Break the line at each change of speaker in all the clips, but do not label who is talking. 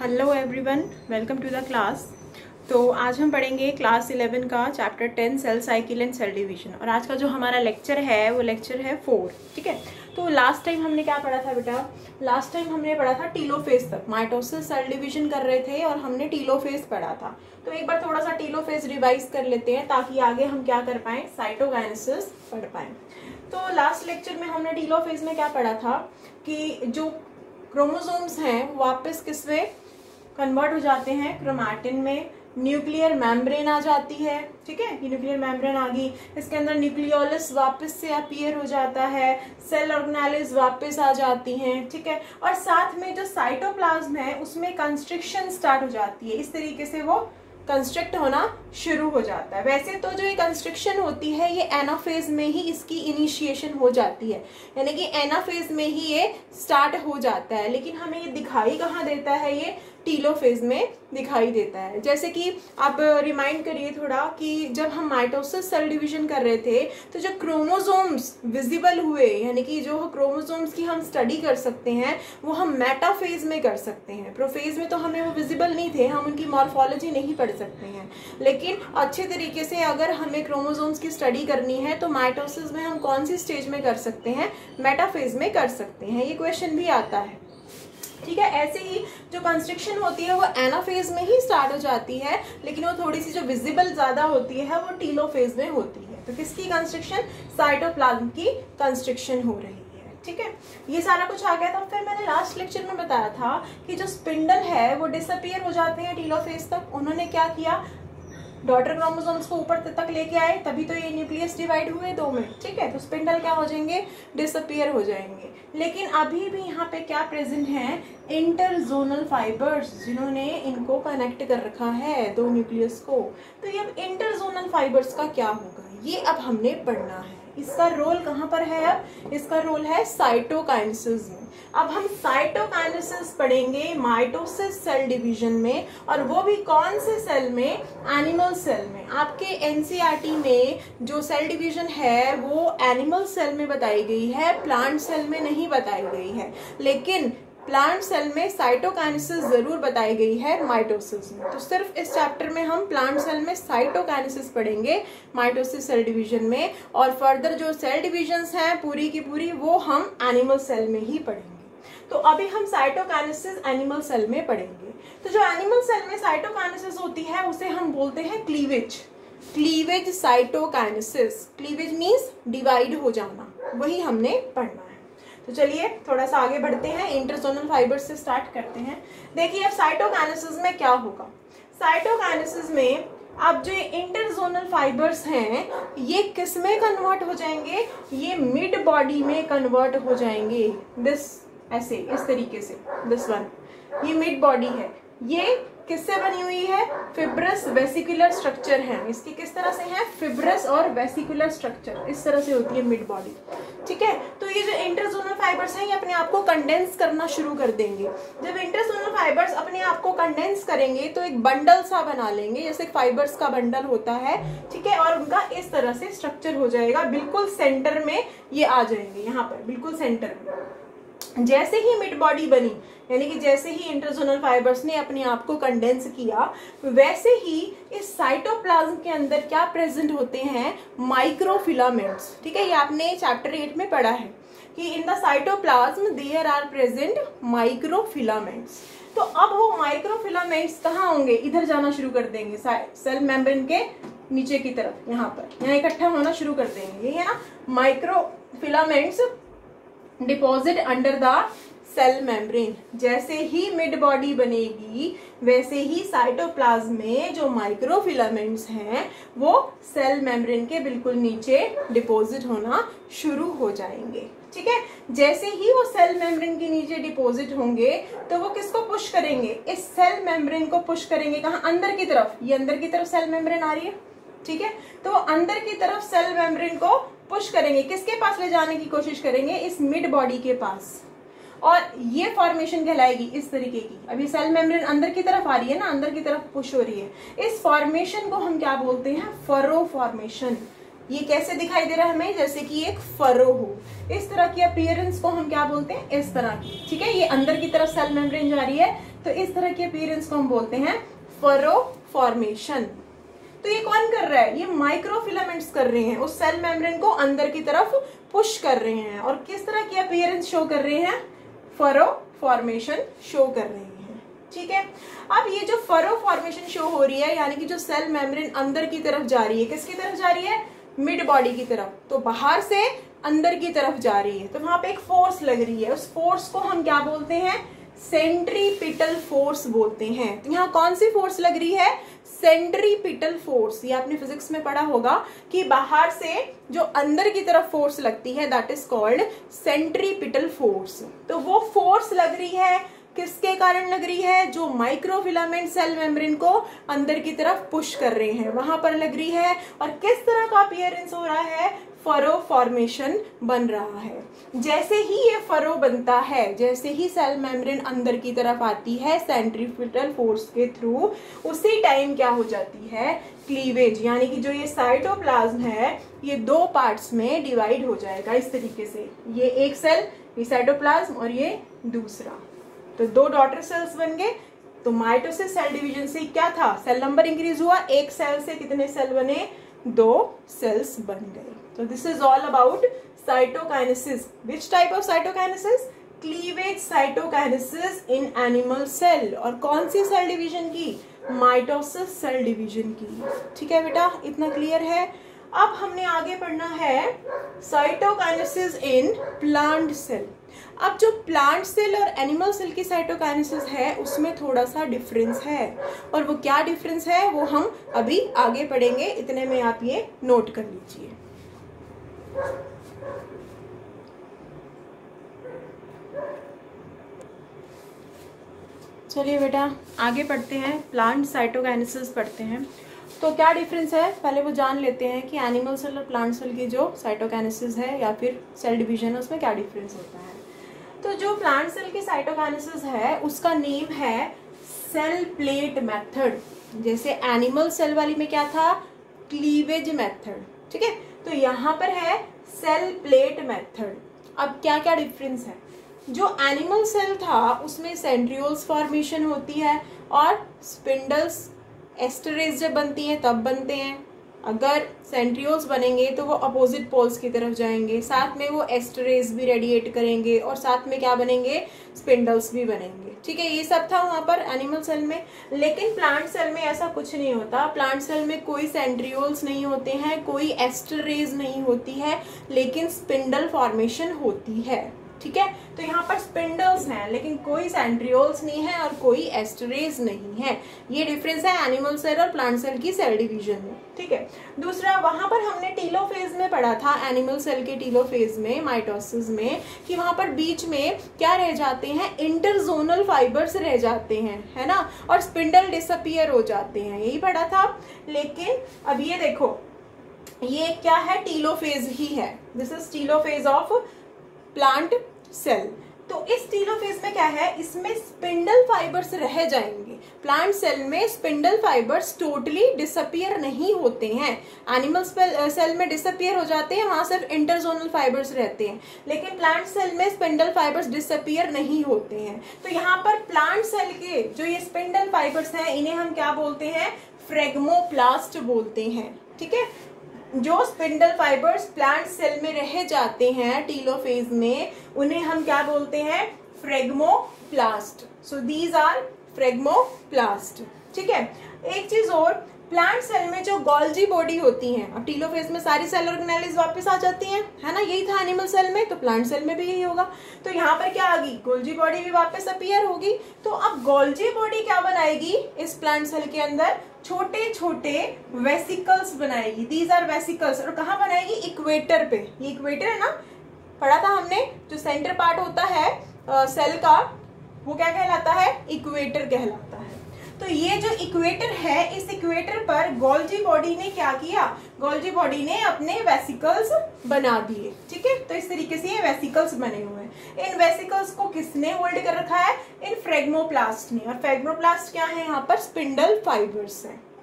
Hello everyone, welcome to the class. तो आज हम पढ़ेंगे क्लास 11 का chapter 10 cell cycle and cell division. और आज का जो हमारा लेक्चर है वो लेक्चर है 4। ठीक है, तो लास्ट टाइम हमने क्या पढ़ा था बेटा? लास्ट टाइम हमने पढ़ा था टीलोफेज तक। माइटोसिस सेल डिवीजन कर रहे थे और हमने टीलोफेज पढ़ा था। तो एक बार थोड़ा सा टीलोफेज रिवाइज कर लेते हैं ताकि आगे हम क्या कर पाएँ, साइटोकाइनेसिस पढ़ पाएँ। तो लास्ट लेक्चर में हमने टीलोफेज में क्या पढ़ा था कि जो क्रोमोसोम्स हैं वापस किसमें कन्वर्ट हो जाते हैं, क्रोमैटिन में। न्यूक्लियर मेम्ब्रेन आ जाती है। ठीक है, ये न्यूक्लियर मेम्ब्रेन आ गई, इसके अंदर न्यूक्लियोलस वापस से अपीयर हो जाता है, सेल ऑर्गेनेलिस वापस आ जाती हैं। ठीक है, और साथ में जो साइटोप्लाज्म है उसमें कंस्ट्रक्शन स्टार्ट हो जाती है। इस तरीके से वो कंस्ट्रक्ट होना शुरू हो जाता है। वैसे तो जो ये कंस्ट्रक्शन होती है ये एनाफेज में ही इसकी इनिशिएशन हो जाती है, यानी कि एनाफेज में ही ये स्टार्ट हो जाता है, लेकिन हमें ये दिखाई कहाँ देता है, ये टीलोफेज में दिखाई देता है। जैसे कि आप रिमाइंड करिए थोड़ा कि जब हम माइटोसिस सेल डिवीजन कर रहे थे तो जो क्रोमोसोम्स विजिबल हुए, यानी कि जो क्रोमोसोम्स की हम स्टडी कर सकते हैं वो हम मेटाफेज में कर सकते हैं। प्रोफेज में तो हमें वो विजिबल नहीं थे, हम उनकी मॉर्फोलॉजी नहीं पढ़ सकते हैं, लेकिन अच्छे तरीके से अगर हमें क्रोमोसोम्स की स्टडी करनी है तो माइटोसिस में हम कौन सी स्टेज में कर सकते हैं, मेटाफेज में कर सकते हैं। ये क्वेश्चन भी आता है। ठीक है, ऐसे ही जो कंस्ट्रक्शन होती है वो एनाफेज में ही स्टार्ट हो जाती है, लेकिन वो थोड़ी सी जो विजिबल ज्यादा होती है वो टीलोफेज में होती है। तो किसकी कंस्ट्रक्शन? साइटोप्लाज्म की कंस्ट्रक्शन हो रही है। ठीक है, ये सारा कुछ आ गया था। फिर मैंने लास्ट लेक्चर में बताया था कि जो स्पिंडल है वो डिसअपियर हो जाते हैं टीलोफेज तक। उन्होंने क्या किया, डॉटर क्रोमोसोम्स को ऊपर तक लेके आए, तभी तो ये न्यूक्लियस डिवाइड हुए दो में। ठीक है, तो स्पिंडल क्या हो जाएंगे, डिसअपियर हो जाएंगे। लेकिन अभी भी यहाँ पे क्या प्रेजेंट है, इंटरजोनल फाइबर्स, जिन्होंने इनको कनेक्ट कर रखा है दो न्यूक्लियस को। तो ये अब इंटरजोनल फाइबर्स का क्या होगा, ये अब हमने पढ़ना है। इसका रोल कहाँ पर है? अब इसका रोल है साइटोकाइनेसिस में। अब हम साइटोकाइनेसिस पढ़ेंगे माइटोसिस सेल डिवीजन में, और वो भी कौन से सेल में? एनिमल सेल में। आपके एनसीईआरटी में जो सेल डिवीजन है वो एनिमल सेल में बताई गई है, प्लांट सेल में नहीं बताई गई है। लेकिन प्लांट सेल में साइटोकाइनेसिस जरूर बताई गई है माइटोसिस में। तो सिर्फ इस चैप्टर में हम प्लांट सेल में साइटोकाइनेसिस पढ़ेंगे माइटोसिस सेल डिवीजन में, और फर्दर जो सेल डिविजन्स हैं पूरी की पूरी वो हम एनिमल सेल में ही पढ़ेंगे। तो अभी हम साइटोकाइनेसिस एनिमल सेल में पढ़ेंगे। तो जो एनिमल सेल में साइटोकाइनेसिस होती है उसे हम बोलते हैं cleavage. Cleavage cytokinesis. Cleavage means divide हो जाना, वही हमने पढ़ना है। तो चलिए थोड़ा सा आगे बढ़ते हैं, इंटरजोनल फाइबर्स से स्टार्ट करते हैं। देखिए अब साइटोकाइनेसिस में क्या होगा। साइटोकाइनेसिस में अब जो इंटरजोनल फाइबर्स हैं ये किस में कन्वर्ट हो जाएंगे, ये मिड बॉडी में कन्वर्ट हो जाएंगे। दिस ऐसे, इस तरीके से, दिस वन, ये मिड बॉडी है। ये किससे बनी हुई है? फिब्रस वेसिकुलर स्ट्रक्चर है। इसकी किस तरह से है? फिब्रस और वेसिकुलर स्ट्रक्चर, इस तरह से होती है मिड बॉडी। ठीक है, तो ये जो इंटरजोनल फाइबर्स हैं ये अपने आप को कंडेंस करना शुरू कर देंगे। जब इंटरजोनल फाइबर्स अपने आप को कंडेंस करेंगे तो एक बंडल सा बना लेंगे, जैसे फाइबर्स का बंडल होता है। ठीक है, और उनका इस तरह से स्ट्रक्चर हो जाएगा, बिल्कुल सेंटर में ये आ जाएंगे, यहाँ पर बिल्कुल सेंटर में। जैसे ही मिड बॉडी बनी, यानी कि जैसे ही इंटरजोनल फाइबर्स ने अपने आप को कंडेंस किया, वैसे ही इस साइटोप्लाज्म के अंदर क्या प्रेजेंट होते हैं? माइक्रोफिलामेंट्स। ठीक है, ये आपने चैप्टर 8 में पढ़ा है कि in the cytoplasm there are present microfilaments. तो अब वो माइक्रोफिलामेंट्स कहाँ होंगे? इधर जाना शुरू कर देंगे, सेल मेम्ब्रेन के नीचे की तरफ, यहाँ पर, यहाँ इकट्ठा होना शुरू कर देंगे। ये है ना microfilaments deposit under the cell membrane. जैसे ही मिड बॉडी बनेगी वैसे ही साइटोप्लाज्म में जो माइक्रोफिलामेंट्स हैं वो सेल मेम्ब्रेन के बिल्कुल नीचे डिपॉजिट होना शुरू हो जाएंगे। ठीक है, जैसे ही वो सेल मेम्ब्रेन के नीचे डिपॉजिट होंगे तो वो किसको पुश करेंगे? इस सेल मेम्ब्रेन को पुश करेंगे। कहाँ? अंदर की तरफ। ये अंदर की तरफ सेल मेम्ब्रेन आ रही है। ठीक है, तो वो अंदर की तरफ सेल मेम्ब्रेन को पुश करेंगे। किसके पास ले जाने की कोशिश करेंगे? इस मिड बॉडी के पास। और ये फॉर्मेशन कहलाएगी इस तरीके की। अभी सेल मेम्ब्रेन अंदर की तरफ आ रही है ना, अंदर की तरफ पुश हो रही है। इस फॉर्मेशन को हम क्या बोलते हैं? Furrow formation. ये कैसे दिखाई दे रहा है हमें, जैसे कि एक फरो हो। इस तरह की अपीयरेंस को हम क्या बोलते हैं, इस तरह की, ठीक है। ये अंदर की तरफ सेल मेम्ब्रेन जा रही है, तो इस तरह की अपीयरेंस को हम बोलते हैं फरो फॉर्मेशन। तो ये कौन कर रहा है, ये माइक्रोफिलामेंट्स कर रहे हैं, उस सेल मेम्ब्रेन को अंदर की तरफ पुश कर रहे हैं। और किस तरह की अपीयरेंस शो कर रहे हैं, फरो फॉर्मेशन शो कर रहे हैं, ठीक है। अब ये जो फरो फॉर्मेशन शो हो रही है, यानी कि जो सेल मेम्ब्रेन अंदर की तरफ जा रही है, किसकी तरफ जा रही है, मिड बॉडी की तरफ, तो बाहर से अंदर की तरफ जा रही है, तो वहां पे एक फोर्स लग रही है। उस फोर्स को हम क्या बोलते हैं, सेंट्रीपिटल फोर्स बोलते हैं। तो यहाँ कौन सी फोर्स लग रही है, सेंट्रीपिटल फोर्स। ये आपने फिजिक्स में पढ़ा होगा कि बाहर से जो अंदर की तरफ फोर्स लगती है, that is called centripetal force. तो वो फोर्स लग रही है, किसके कारण लग रही है, जो माइक्रोफिलामेंट सेल मेम्ब्रेन को अंदर की तरफ पुश कर रहे हैं, वहां पर लग रही है। और किस तरह का अपीयरेंस हो रहा है, फरो फॉर्मेशन बन रहा है। जैसे ही ये फरो बनता है, जैसे ही सेल मेम्ब्रेन अंदर की तरफ आती है सेंट्रीपिटल फोर्स के थ्रू, उसी टाइम क्या हो जाती है, क्लीवेज, यानी कि जो ये साइटोप्लाज्म है ये दो पार्ट्स में डिवाइड हो जाएगा इस तरीके से। ये एक सेल, ये साइटोप्लाज्म, और ये दूसरा, तो दो डॉटर सेल्स बन गए। तो माइटोसिस सेल डिवीजन से क्या था, सेल नंबर इंक्रीज हुआ, एक सेल से कितने सेल बने, 2 सेल्स बन गए। तो this is all about cytokinesis. Which type of cytokinesis, cleavage cytokinesis in animal cell. और कौन सी सेल डिवीजन की, माइटोसिस सेल डिवीजन की, ठीक है बेटा, इतना क्लियर है। अब हमने आगे पढ़ना है साइटोकाइनेसिस इन प्लांट सेल। अब जो प्लांट सेल और एनिमल सेल की साइटोकाइनेसिस है उसमें थोड़ा सा डिफरेंस है, और वो क्या डिफरेंस है वो हम अभी आगे पढ़ेंगे, इतने में आप ये नोट कर लीजिए। चलिए बेटा आगे पढ़ते हैं, प्लांट साइटोकाइनेसिस पढ़ते हैं। तो क्या डिफरेंस है पहले वो जान लेते हैं कि एनिमल सेल और प्लांट सेल की जो साइटोकाइनेसिस है या फिर सेल डिवीजन है उसमें क्या डिफरेंस होता है। तो जो प्लांट सेल की साइटोकाइनेसिस है उसका नेम है सेल प्लेट मेथड। जैसे एनिमल सेल वाली में क्या था, क्लीवेज मेथड, ठीक है। तो यहाँ पर है सेल प्लेट मेथड। अब क्या क्या डिफरेंस है, जो एनिमल सेल था उसमें सेंट्रियोल्स फॉर्मेशन होती है और स्पिंडल्स एस्टरेज जब बनती हैं तब बनते हैं। अगर सेंट्रियोल्स बनेंगे तो वो अपोजिट पोल्स की तरफ जाएंगे, साथ में वो एस्टरेज भी रेडिएट करेंगे और साथ में क्या बनेंगे, स्पिंडल्स भी बनेंगे, ठीक है। ये सब था वहां पर एनिमल सेल में। लेकिन प्लांट सेल में ऐसा कुछ नहीं होता। प्लांट सेल में कोई सेंट्रियोल्स नहीं होते हैं, कोई एस्टरेज नहीं होती है, लेकिन स्पिंडल फॉर्मेशन होती है, ठीक है। तो यहाँ पर स्पिंडल्स हैं लेकिन कोई सेंट्रियोल्स नहीं है और कोई एस्टरेज नहीं है। ये डिफरेंस है एनिमल सेल और प्लांट सेल की सेल डिवीजन में, ठीक है। दूसरा, वहां पर हमने टीलोफेज में पढ़ा था, एनिमल सेल के टीलोफेज में, माइटोसिस में, कि वहां पर बीच में क्या रह जाते हैं, इंटरजोनल फाइबर्स रह जाते हैं, है ना, और स्पिंडल डिसअपियर हो जाते हैं, यही पढ़ा था। लेकिन अब ये देखो, ये क्या है, टीलोफेज ही है। This is telophase of plant cell. तो इस टीलोफेज में क्या है, इसमें स्पिंडल फाइबर्स रह जाएंगे। प्लांट सेल में स्पिंडल फाइबर्स टोटली डिसअपियर नहीं होते हैं। एनिमल सेल में डिसअपियर हो जाते हैं, वहां सिर्फ इंटरजोनल फाइबर्स रहते हैं, लेकिन प्लांट सेल में स्पिंडल फाइबर्स डिसअपियर नहीं होते हैं। तो यहाँ पर प्लांट सेल के जो ये स्पिंडल फाइबर्स हैं इन्हें हम क्या बोलते हैं, फ्रेगमोप्लास्ट बोलते हैं, ठीक है। जो स्पिंडल फाइबर्स प्लांट सेल में रह जाते हैं टीलोफेज में, उन्हें हम क्या बोलते हैं, फ्रेगमोप्लास्ट। सो दीज आर फ्रेगमोप्लास्ट, ठीक है। एक चीज और, प्लांट सेल में जो गोल्जी बॉडी होती है, अब टीलोफेज में सारी सेल ऑर्गेनेलिज वापस आ जाती हैं, है ना, यही था एनिमल सेल में, तो प्लांट सेल में भी यही होगा। तो यहाँ पर क्या आ गई, गोल्जी बॉडी भी वापस अपीयर होगी। तो अब गोल्जी बॉडी क्या बनाएगी, इस प्लांट सेल के अंदर छोटे छोटे वेसिकल्स बनाएगी। These are vesicles. और कहाँ बनाएगी, इक्वेटर पे। ये इक्वेटर है ना, पढ़ा था हमने, जो सेंटर पार्ट होता है सेल का वो क्या कहलाता है, इक्वेटर कहलाता है। तो ये जो इक्वेटर है, इस इक्वेटर पर गोल्जी बॉडी ने क्या किया, गोल्जी बॉडी ने अपने वेसिकल्स बना दिए, ठीक है। तो इस तरीके से ये वेसिकल्स बने हुए हैं। इन वेसिकल्स को किसने होल्ड कर रखा है, इन फ्रेगमोप्लास्ट ने। और फ्रेगमोप्लास्ट क्या है, यहाँ पर स्पिंडल फाइबर्स है,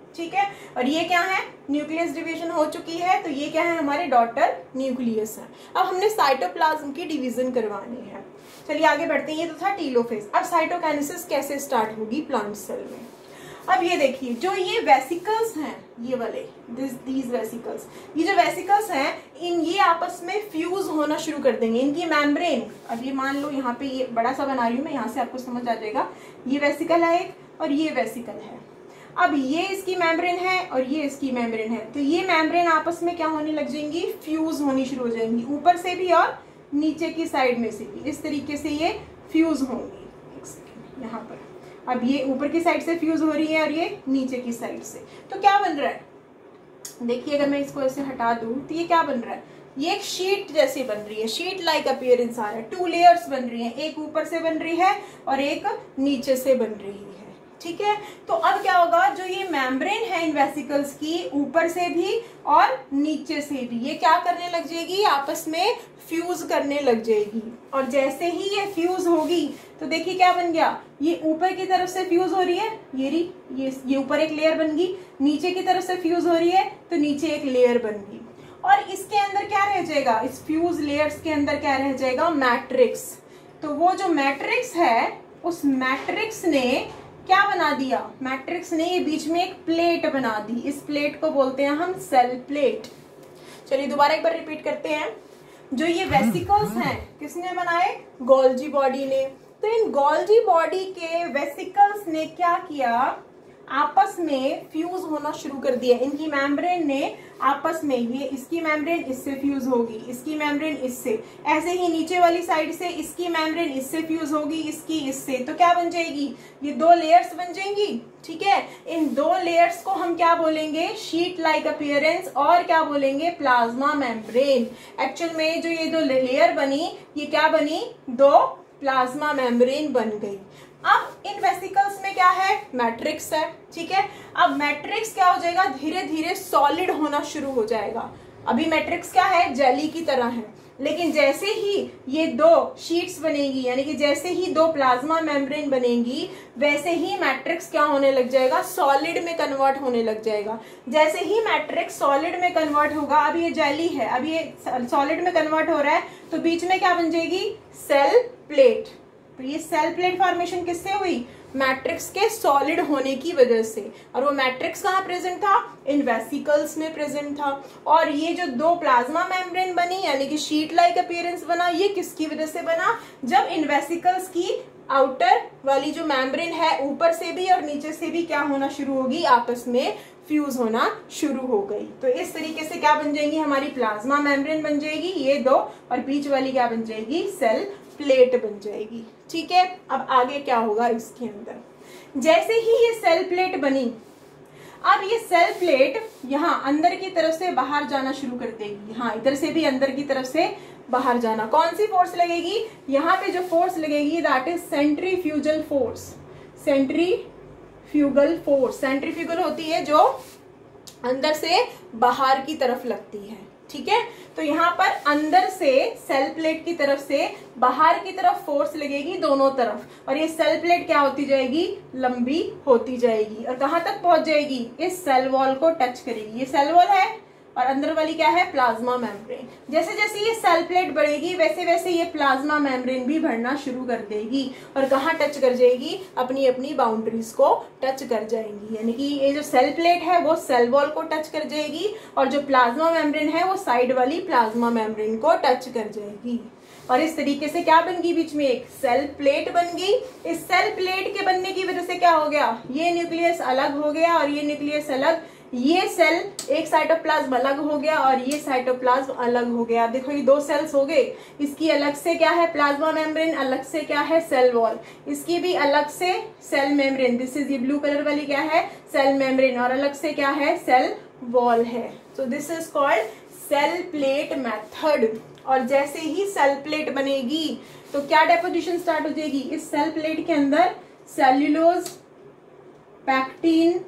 ठीक है। और ये क्या है, न्यूक्लियस डिवीजन हो चुकी है, तो ये क्या है, हमारे डॉटर न्यूक्लियस है। अब हमने साइटोप्लाज्म की डिवीजन करवानी है। चलिए आगे बढ़ते हैं। ये तो था टीलोफेज। अब साइटोकाइनेसिस कैसे स्टार्ट होगी प्लांट सेल में। अब ये देखिए, जो ये वेसिकल्स हैं, ये वाले दीज वेसिकल्स, ये जो वेसिकल्स हैं, ये आपस में फ्यूज होना शुरू कर देंगे। इनकी मेम्ब्रेन, अब ये मान लो यहाँ पे ये बड़ा सा बना रही हूँ मैं, यहाँ से आपको समझ आ जाएगा। ये वेसिकल है एक और ये वेसिकल है। अब ये इसकी मेम्ब्रेन है और ये इसकी मेम्ब्रेन है, तो ये मेम्ब्रेन आपस में क्या होने लग जाएंगी, फ्यूज होनी शुरू हो जाएंगी, ऊपर से भी और नीचे की साइड में से भी। इस तरीके से ये फ्यूज होंगी। एक सेकेंड, यहाँ पर अब ये ऊपर की साइड से फ्यूज हो रही है और ये नीचे की साइड से। तो क्या बन रहा है, देखिए अगर मैं इसको ऐसे हटा दूं तो ये क्या बन रहा है, ये एक शीट जैसी बन रही है, शीट लाइक अपीयरेंस आ रहा है। 2 लेयर्स बन रही है, एक ऊपर से बन रही है और एक नीचे से बन रही है, ठीक है। तो अब क्या होगा, जो ये मेम्ब्रेन है इन वेसिकल्स की, ऊपर से भी और नीचे से भी, ये क्या करने लग जाएगी, आपस में फ्यूज करने लग जाएगी। और जैसे ही ये फ्यूज होगी तो देखिए क्या बन गया, ये ऊपर की तरफ से फ्यूज हो रही है, ये ऊपर एक लेयर बन गई, नीचे की तरफ से फ्यूज हो रही है तो नीचे एक लेयर बन गई। और इसके अंदर क्या रह जाएगा, इस फ्यूज लेयर्स के अंदर क्या रह जाएगा, मैट्रिक्स। तो वो जो मैट्रिक्स है, उस मैट्रिक्स ने क्या बना दिया, मैट्रिक्स ने ये बीच में एक प्लेट बना दी। इस प्लेट को बोलते हैं हम सेल प्लेट। चलिए दोबारा एक बार रिपीट करते हैं। जो ये वेसिकल्स हैं, किसने बनाए, गोल्जी बॉडी ने। तो इन गोल्जी बॉडी के वेसिकल्स ने क्या किया, आपस में फ्यूज होना शुरू कर दिया। इनकी मेम्ब्रेन ने आपस में, ये इसकी मेम्ब्रेन इससे फ्यूज होगी, इसकी मेम्ब्रेन इससे, ऐसे ही नीचे वाली साइड से इसकी मेम्ब्रेन इससे फ्यूज होगी, इसकी इससे। तो क्या बन जाएगी, ये 2 लेयर्स बन जाएंगी, ठीक है। इन 2 लेयर्स को हम क्या बोलेंगे, शीट लाइक अपीयरेंस, और क्या बोलेंगे, प्लाज्मा मेम्ब्रेन। एक्चुअल में जो ये 2 लेयर बनी, ये क्या बनी, 2 प्लाज्मा मेम्ब्रेन बन गई। अब इन वेसिकल्स में क्या है, मैट्रिक्स है, ठीक है। अब मैट्रिक्स क्या हो जाएगा, धीरे धीरे सॉलिड होना शुरू हो जाएगा। अभी मैट्रिक्स क्या है, जेली की तरह है, लेकिन जैसे ही ये 2 शीट्स बनेगी, यानी कि जैसे ही 2 प्लाज्मा मेम्ब्रेन बनेगी, वैसे ही मैट्रिक्स क्या होने लग जाएगा, सॉलिड में कन्वर्ट होने लग जाएगा। जैसे ही मैट्रिक्स सॉलिड में कन्वर्ट होगा, अब ये जेली है, अब ये सॉलिड में कन्वर्ट हो रहा है, तो बीच में क्या बन जाएगी, सेल प्लेट। तो ये सेल प्लेट फॉर्मेशन किससे हुई, मैट्रिक्स के सॉलिड होने की वजह से। और वो मैट्रिक्स कहाँ प्रेजेंट था, इन वेसिकल्स में प्रेजेंट था। और ये जो 2 प्लाज्मा मेम्ब्रेन बनी, यानी कि शीट लाइक अपीयरेंस बना, ये किसकी वजह से बना, जब इन वेसिकल्स की आउटर वाली जो मेम्ब्रेन है, ऊपर से भी और नीचे से भी क्या होना शुरू होगी, आपस में फ्यूज होना शुरू हो गई। तो इस तरीके से क्या बन जाएंगी, हमारी प्लाज्मा मेम्ब्रेन बन जाएगी, ये 2, और बीच वाली क्या बन जाएगी, सेल प्लेट बन जाएगी, ठीक है। अब आगे क्या होगा इसके अंदर, जैसे ही ये सेल प्लेट बनी, अब ये सेल प्लेट यहाँ अंदर की तरफ से बाहर जाना शुरू कर देगी। हाँ, इधर से भी अंदर की तरफ से बाहर जाना। कौन सी फोर्स लगेगी, यहाँ पे जो फोर्स लगेगी, that is centrifugal force. Centrifugal force, centrifugal होती है जो अंदर से बाहर की तरफ लगती है, ठीक है। तो यहाँ पर अंदर से सेल प्लेट की तरफ से बाहर की तरफ फोर्स लगेगी दोनों तरफ, और ये सेल प्लेट क्या होती जाएगी, लंबी होती जाएगी, और कहाँ तक पहुंच जाएगी, इस सेल वॉल को टच करेगी। ये सेल वॉल है और अंदर वाली क्या है, प्लाज्मा मेम्ब्रेन। जैसे जैसे ये सेल प्लेट बढ़ेगी, वैसे वैसे ये प्लाज्मा मेम्ब्रेन भी बढ़ना शुरू कर देगी, और कहाँ टच कर जाएगी, अपनी अपनी बाउंड्रीज को टच कर जाएंगी। यानी कि ये जो सेल प्लेट है वो सेल वॉल को टच कर जाएगी, और जो प्लाज्मा मेम्ब्रेन है वो साइड वाली प्लाज्मा मेम्ब्रेन को टच कर जाएगी। और इस तरीके से क्या बन गई, बीच में एक सेल प्लेट बन गई। इस सेल प्लेट के बनने की वजह से क्या हो गया, ये न्यूक्लियस अलग हो गया और ये न्यूक्लियस अलग, ये सेल एक साइटोप्लाज्म अलग हो गया और ये साइटोप्लाज्म अलग हो गया। देखो ये 2 सेल्स हो गए, इसकी अलग से क्या है, प्लाज्मा मेम्ब्रेन, अलग से क्या है, सेल वॉल, इसकी भी अलग से सेल मेम्ब्रेन, दिस इज ये ब्लू कलर वाली क्या है, सेल मेम्ब्रेन, और अलग से क्या है, सेल वॉल है। So this is called cell plate method. और जैसे ही सेल प्लेट बनेगी तो क्या डेपोजिशन स्टार्ट हो जाएगी, इस सेल प्लेट के अंदर सेल्यूलोज, पैक्टिन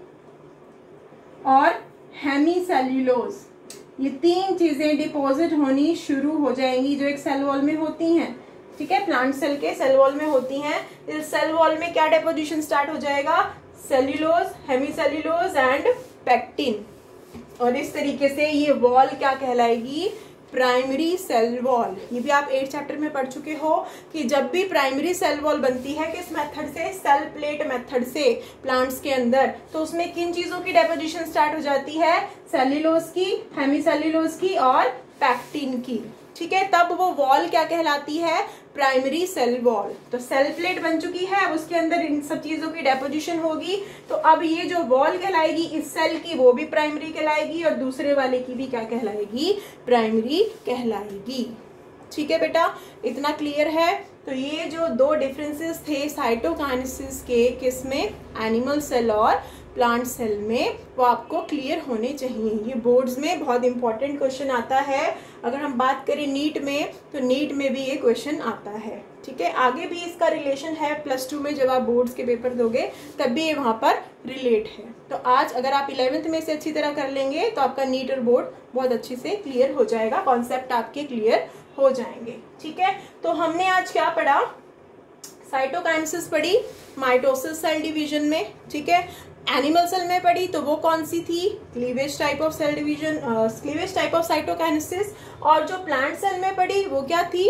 और हेमीसेल्यूलोज, ये 3 चीजें डिपॉजिट होनी शुरू हो जाएंगी जो एक सेल वॉल में होती हैं, ठीक है। प्लांट सेल के सेल वॉल में होती हैं। इस सेल वॉल में क्या डेपोजिशन स्टार्ट हो जाएगा, सेल्यूलोज, हेमीसेल्यूलोज एंड पेक्टिन। और इस तरीके से ये वॉल क्या कहलाएगी, प्राइमरी सेल वॉल। ये भी आप 8th चैप्टर में पढ़ चुके हो कि जब भी प्राइमरी सेल वॉल बनती है किस मेथड से, सेल प्लेट मेथड से प्लांट्स के अंदर, तो उसमें किन चीजों की डेपोजिशन स्टार्ट हो जाती है, सेल्यूलोज की, हेमीसेल्यूलोज की और पैक्टिन की। ठीक है, तब वो वॉल क्या कहलाती है, प्राइमरी सेल वॉल। तो सेल प्लेट बन चुकी है, अब उसके अंदर इन सब चीजों की डेपोजिशन होगी, तो अब ये जो वॉल कहलाएगी इस सेल की वो भी प्राइमरी कहलाएगी और दूसरे वाले की भी क्या कहलाएगी, प्राइमरी कहलाएगी। ठीक है बेटा, इतना क्लियर है। तो ये जो दो डिफरेंसेस थे साइटोकाइनेसिस के, किसमें, एनिमल सेल और प्लांट सेल में, वो आपको क्लियर होने चाहिए। ये बोर्ड्स में बहुत इंपॉर्टेंट क्वेश्चन आता है। अगर हम बात करें नीट में, तो नीट में भी ये क्वेश्चन आता है। ठीक है, आगे भी इसका रिलेशन है +2 में, जब आप बोर्ड्स के पेपर दोगे तब भी ये वहाँ पर रिलेट है। तो आज अगर आप 11th में से अच्छी तरह कर लेंगे तो आपका नीट और बोर्ड बहुत अच्छी से क्लियर हो जाएगा, कॉन्सेप्ट आपके क्लियर हो जाएंगे। ठीक है, तो हमने आज क्या पढ़ा, साइटोकाइनेसिस पढ़ी माइटोसिस सेल डिवीजन में। ठीक है, एनिमल सेल में पढ़ी तो वो कौन सी थी, cleavage type of cell division, cleavage type of cytokinesis. और जो प्लांट सेल में पढ़ी वो क्या थी,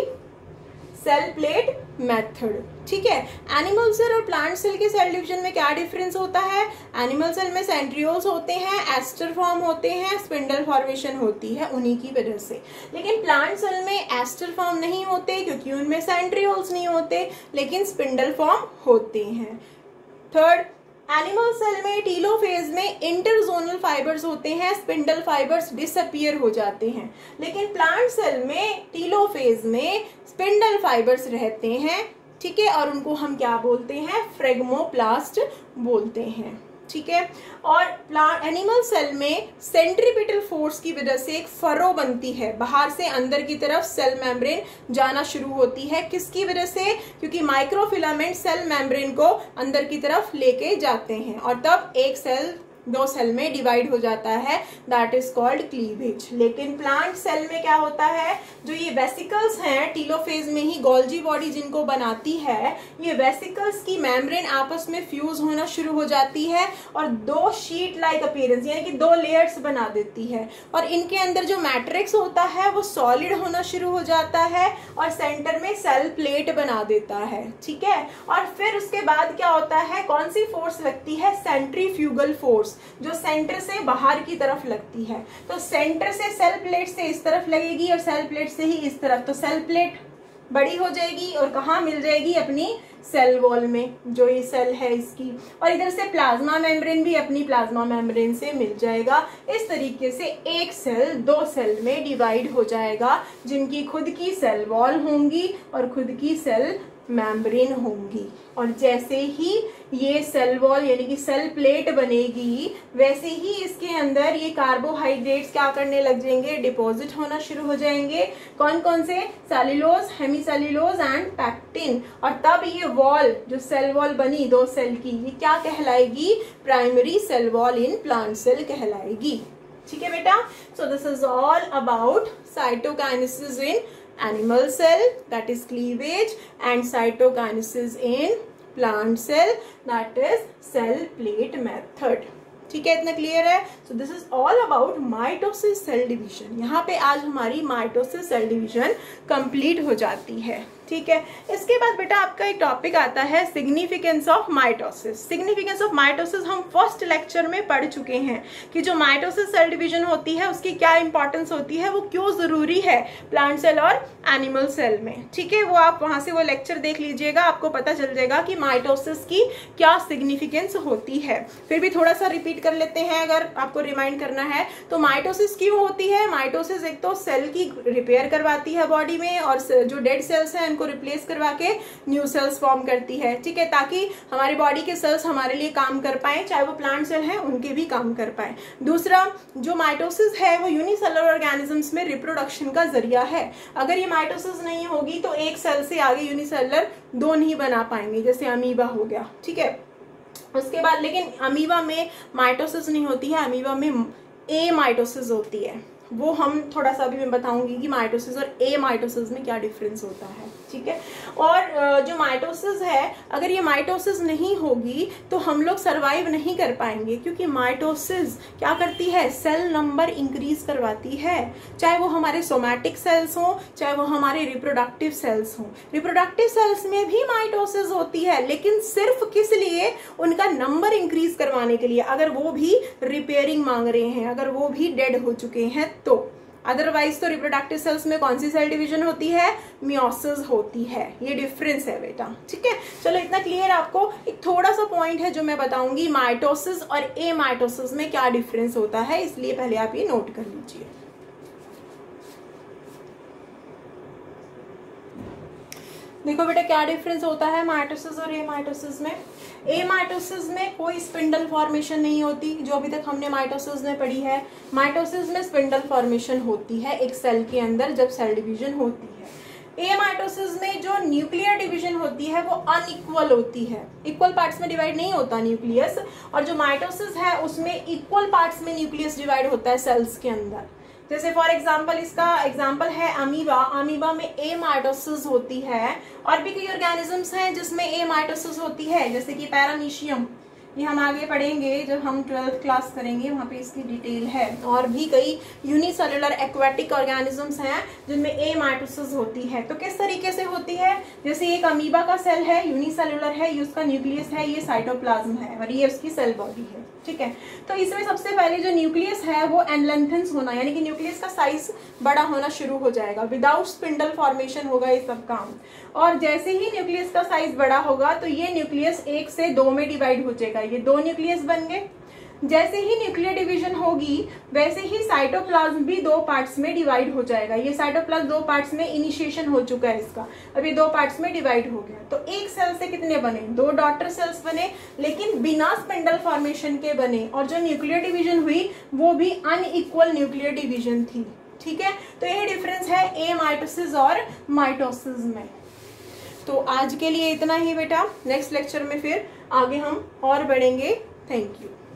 सेल प्लेट मेथड। ठीक है, एनिमल सेल और प्लांट सेल के सेल डिवीजन में क्या डिफरेंस होता है, एनिमल सेल में सेंट्रियोल्स होते हैं, एस्टर फॉर्म होते हैं, स्पिंडल फॉर्मेशन होती है उन्हीं की वजह से। लेकिन प्लांट सेल में एस्टर फॉर्म नहीं होते क्योंकि उनमें सेंट्रियोल्स नहीं होते, लेकिन स्पिंडल फॉर्म होते हैं। थर्ड, एनिमल सेल में टीलोफेज में इंटरजोनल फाइबर्स होते हैं, स्पिंडल फाइबर्स डिसअपीयर हो जाते हैं। लेकिन प्लांट सेल में टीलोफेज में स्पिंडल फाइबर्स रहते हैं। ठीक है, और उनको हम क्या बोलते हैं, फ्रेगमोप्लास्ट बोलते हैं। ठीक है, और प्लांट एनिमल सेल में सेंट्रीपिटल फोर्स की वजह से एक फरो बनती है, बाहर से अंदर की तरफ सेल मेम्ब्रेन जाना शुरू होती है। किसकी वजह से, क्योंकि माइक्रोफिलामेंट सेल मेम्ब्रेन को अंदर की तरफ लेके जाते हैं और तब एक सेल दो सेल में डिवाइड हो जाता है, दैट इज कॉल्ड क्लीवेज। लेकिन प्लांट सेल में क्या होता है, जो ये वेसिकल्स हैं टीलोफेज में ही गोल्जी बॉडी जिनको बनाती है, ये वेसिकल्स की मेम्ब्रेन आपस में फ्यूज होना शुरू हो जाती है और दो शीट लाइक अपीयरेंस यानी कि दो लेयर्स बना देती है। और इनके अंदर जो मैट्रिक्स होता है वो सॉलिड होना शुरू हो जाता है और सेंटर में सेल प्लेट बना देता है। ठीक है, और फिर उसके बाद क्या होता है, कौन सी फोर्स लगती है, सेंट्रीफ्यूगल फोर्स, जो सेंटर से बाहर की तरफ लगती है। तो सेंटर से सेल प्लेट से इस तरफ लगेगी और सेल प्लेट से ही इस तरफ, तो सेल प्लेट बड़ी हो जाएगी और कहाँ मिल जाएगी, अपनी सेल वॉल में, जो ये सेल है इसकी। और इधर से प्लाज्मा मेम्ब्रेन भी अपनी प्लाज्मा मेम्ब्रेन से मिल जाएगा। इस तरीके से एक सेल दो सेल में डिवाइड हो जाएगा, जिनकी खुद की सेल वॉल होंगी और खुद की सेल मेम्ब्रेन होंगी। और जैसे ही ये सेल वॉल यानी कि सेल प्लेट बनेगी, वैसे ही इसके अंदर ये कार्बोहाइड्रेट्स क्या करने लग जाएंगे, डिपॉजिट होना शुरू हो जाएंगे। कौन कौन से, सेल्यूलोज, हेमीसेल्यूलोज एंड पैक्टिन। और तब ये वॉल, जो सेल वॉल बनी दो सेल की, ये क्या कहलाएगी, primary cell wall in plant cell कहलाएगी। ठीक है बेटा, so this is all about cytokinesis in animal cell, that is cleavage, and cytokinesis in plant cell, that is cell plate method. ठीक है, इतना क्लियर है। So this is all about mitosis cell division. यहाँ पे आज हमारी mitosis cell division complete हो जाती है। ठीक है, इसके बाद बेटा आपका एक टॉपिक आता है significance of mitosis. Significance of mitosis हम फर्स्ट लेक्चर में पढ़ चुके हैं कि जो माइटोसिस सेल डिवीजन होती है उसकी क्या इंपॉर्टेंस होती है, वो क्यों जरूरी है प्लांट सेल और एनिमल सेल में। ठीक है, वो आप वहां से वो लेक्चर देख लीजिएगा, आपको पता चल जाएगा कि माइटोसिस की क्या सिग्निफिकेंस होती है। फिर भी थोड़ा सा रिपीट कर लेते हैं अगर आपको रिमाइंड करना है तो। माइटोसिस क्यों होती है, माइटोसिस एक तो सेल की रिपेयर करवाती है बॉडी में और जो डेड सेल्स हैं उनको रिप्लेस करवा के न्यू सेल्स फॉर्म करती है। ठीक है, ताकि हमारी बॉडी के सेल्स हमारे लिए काम कर पाए, चाहे वो प्लांट सेल हैं उनके भी काम कर पाए। दूसरा, जो माइटोसिस है वो यूनिसेलुलर ऑर्गेनिजम्स में रिप्रोडक्शन का जरिया है। अगर ये माइटोसिस नहीं होगी तो एक सेल से आगे यूनिसेलुलर दो नहीं बना पाएंगे, जैसे अमीबा हो गया। ठीक है, उसके बाद लेकिन अमीबा में माइटोसिस नहीं होती है, अमीबा में ए माइटोसिस होती है। वो हम थोड़ा सा अभी मैं बताऊंगी कि माइटोसिस और ए माइटोसिस में क्या डिफरेंस होता है, ठीक है। और जो माइटोसिस है, अगर ये माइटोसिस नहीं होगी तो हम लोग सर्वाइव नहीं कर पाएंगे, क्योंकि माइटोसिस क्या करती है, सेल नंबर इंक्रीज करवाती है, चाहे वो हमारे सोमैटिक सेल्स हो, चाहे वो हमारे रिप्रोडक्टिव सेल्स हो। रिप्रोडक्टिव सेल्स में भी माइटोसिस होती है, लेकिन सिर्फ किस लिए, उनका नंबर इंक्रीज करवाने के लिए, अगर वो भी रिपेयरिंग मांग रहे हैं, अगर वो भी डेड हो चुके हैं तो। अदरवाइज तो रिप्रोडक्टिव सेल्स में कौन सी सेल डिवीजन होती है, मियोसिस होती है। ये डिफरेंस है बेटा, ठीक है। चलो इतना क्लियर आपको। एक थोड़ा सा पॉइंट है जो मैं बताऊंगी, माइटोसिस और ए माइटोसिस में क्या डिफरेंस होता है, इसलिए पहले आप ये नोट कर लीजिए। देखो बेटा क्या डिफरेंस होता है माइटोसिस और ए माइटोसिस में। ए माइटोसिस में कोई स्पिंडल फॉर्मेशन नहीं होती, जो अभी तक हमने माइटोसिस में पढ़ी है। माइटोसिस में स्पिंडल फॉर्मेशन होती है एक सेल के अंदर जब सेल डिवीजन होती है। ए माइटोसिस में जो न्यूक्लियर डिवीजन होती है वो अनइक्वल होती है, इक्वल पार्ट्स में डिवाइड नहीं होता न्यूक्लियस। और जो माइटोसिस है उसमें इक्वल पार्ट्स में न्यूक्लियस डिवाइड होता है सेल्स के अंदर। जैसे फॉर एग्जाम्पल, इसका एग्जाम्पल है अमीबा। अमीबा में ए माइटोसिस होती है, और भी कई ऑर्गेनिजम्स हैं जिसमें ए माइटोसिस होती है, जैसे कि पैरामीशियम, ये हम आगे पढ़ेंगे जब हम 12th क्लास करेंगे, वहाँ पे इसकी डिटेल है। और भी कई यूनिसेलुलर एक्वाटिक ऑर्गेनिजम्स हैं जिनमें ए माइटोसिस होती है। तो किस तरीके से होती है, जैसे एक अमीबा का सेल है, यूनिसेलुलर है, ये उसका न्यूक्लियस है, ये साइटोप्लाज्म है और ये उसकी सेल बॉडी है, ठीक है। तो इसमें सबसे पहले जो न्यूक्लियस है वो एनलेंथेंस होना, यानी कि न्यूक्लियस का साइज बड़ा होना शुरू हो जाएगा। विदाउट स्पिंडल फॉर्मेशन होगा ये सब काम। और जैसे ही न्यूक्लियस का साइज बड़ा होगा तो ये न्यूक्लियस 1 से 2 में डिवाइड हो जाएगा, ये 2 न्यूक्लियस बन गए। जैसे ही न्यूक्लियर डिवीजन होगी वैसे ही साइटोप्लाज्म भी 2 पार्ट्स में डिवाइड हो जाएगा। ये साइटोप्लाज्म 2 पार्ट्स में इनिशिएशन हो चुका है इसका, अभी 2 पार्ट्स में डिवाइड हो गया। तो एक सेल से कितने बने, 2 डॉटर सेल्स बने, लेकिन बिना स्पिंडल फॉर्मेशन के बने। और जो न्यूक्लियर डिवीजन हुई वो भी अनइक्वल न्यूक्लियर डिवीजन थी, ठीक है। तो यही डिफरेंस है ए माइटोसिस और माइटोसिस में। तो आज के लिए इतना ही बेटा, नेक्स्ट लेक्चर में फिर आगे हम और बढ़ेंगे। Thank you.